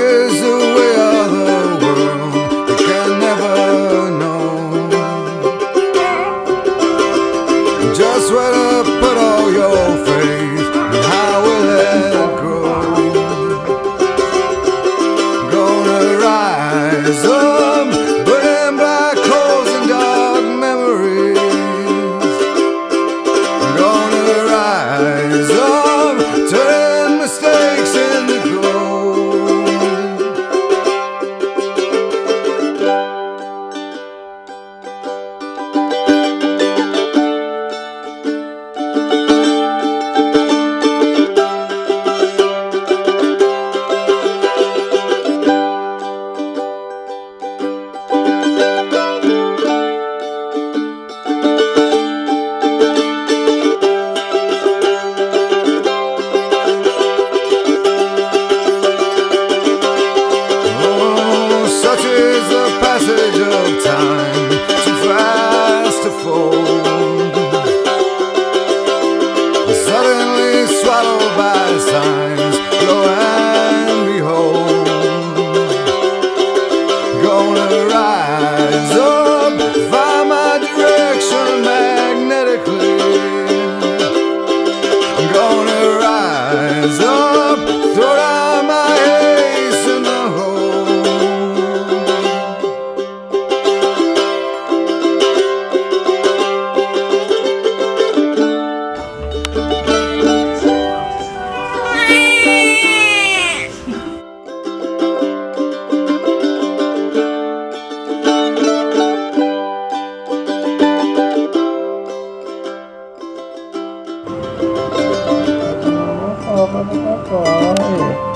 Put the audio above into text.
is the way of the world, you can never know just where to put all your faith and how will it grow. Gonna rise up, burning black holes and dark memories. Gonna rise up, turning mistakes into gold. Such is the passage of time, too fast to fold, suddenly swallowed by signs, lo and behold. Gonna rise up, find my direction magnetically. Gonna rise up, throw down my ace in the hole. Oh,